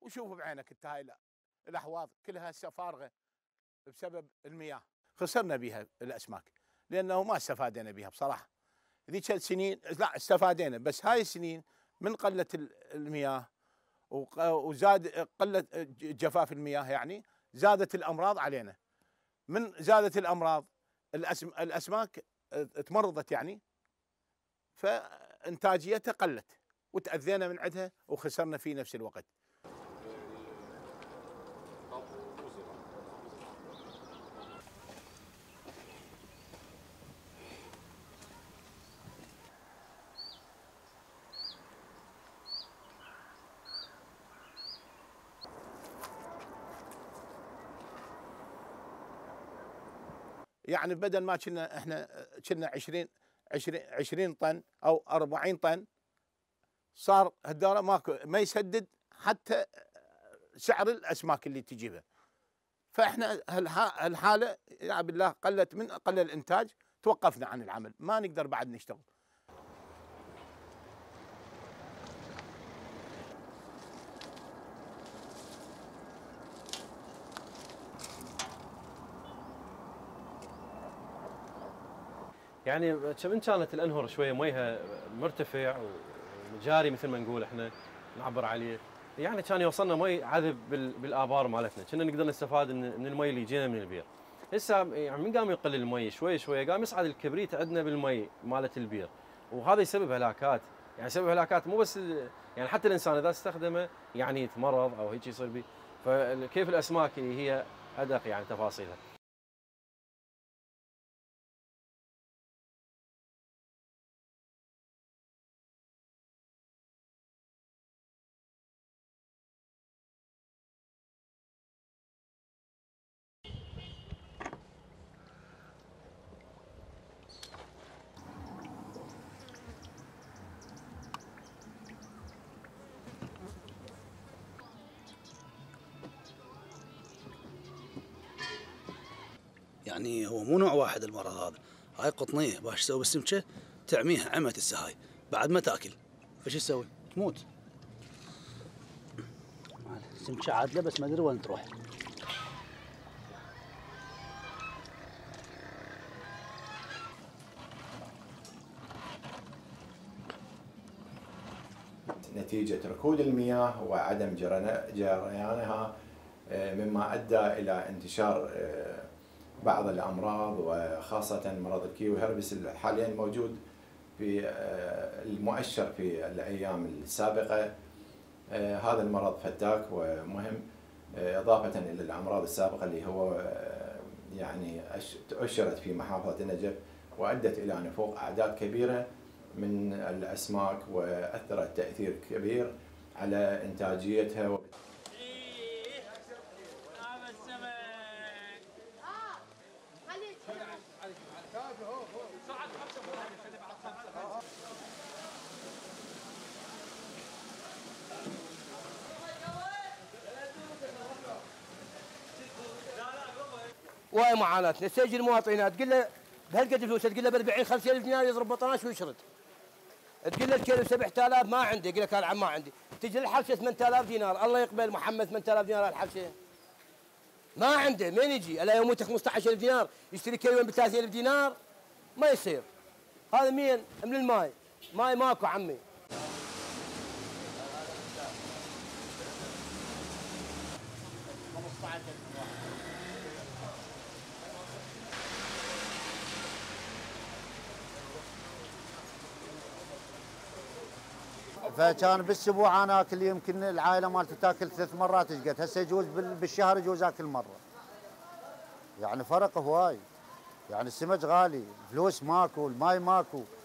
وشوف بعينك انت هاي الاحواض كلها هسه فارغه بسبب المياه. خسرنا بها الاسماك لانه ما استفادنا بها بصراحه. ذيك السنين لا استفادينا، بس هاي السنين من قله المياه وزاد قله جفاف المياه، يعني زادت الامراض علينا. من زادت الامراض الاسماك تمرضت يعني، فانتاجيتها قلت وتاذينا من عندها وخسرنا في نفس الوقت. يعني بدل ما كنا احنا 20 طن او 40 طن، صار هالدوره ماكو ما يسدد حتى سعر الاسماك اللي تجيبها. فاحنا هالحاله يا بالله قلت، من قل الانتاج توقفنا عن العمل، ما نقدر بعد نشتغل. يعني كم كانت الانهر شويه ميها مرتفع وجاري مثل ما نقول احنا نعبر عليه، يعني كان يوصلنا مي عذب بالابار مالتنا، كنا نقدر نستفاد من المي اللي يجينا من البير. هسه يعني من قام يقل المي شوي شوي قام يصعد الكبريت عندنا بالمي مالت البير، وهذا يسبب هلاكات، يعني يسبب هلاكات مو بس يعني حتى الانسان اذا استخدمه يعني يتمرض او هيك يصير به، فكيف الاسماك هي ادق يعني تفاصيلها. يعني هو مو نوع واحد المرض هذا، هاي قطنيه باش تسوي بالسمكه تعميها عمت السهاي بعد ما تاكل، فش تسوي؟ تموت. سمكه عادله بس ما ادري وين تروح. نتيجة ركود المياه وعدم جريانها، مما أدى إلى انتشار بعض الأمراض وخاصة مرض الكيوي هربس حاليا موجود في المؤشر في الأيام السابقة. هذا المرض فتاك ومهم، إضافة إلى الأمراض السابقة اللي هو يعني أشرت في محافظة النجف وأدت إلى نفوق أعداد كبيرة من الأسماك وأثرت تأثير كبير على إنتاجيتها. واي معاناتنا، تسجل المواطنات تقول له بهالقد فلوس، تقول له ب 40 50,000 دينار يضرب بطناش ويشرد. تقول له الكيلو 7000 ما عندي، يقول لك انا ما عندي. تجي الحبشه 8000 دينار، الله يقبل محمد 8000 دينار الحبشه. ما عنده، منين يجي؟ الا يوم 15000 دينار يشتري كيلو ب 30,000 دينار؟ ما يصير. هذا مين؟ من الماي، ماي ماكو عمي. فكان بالاسبوع انا اكل يمكن العائله مالتي تاكل 3 مرات ايش قد، هسه يجوز بالشهر يجوز اكل مره. يعني فرق هواي، يعني السمك غالي، فلوس ماكو، الماي ماكو.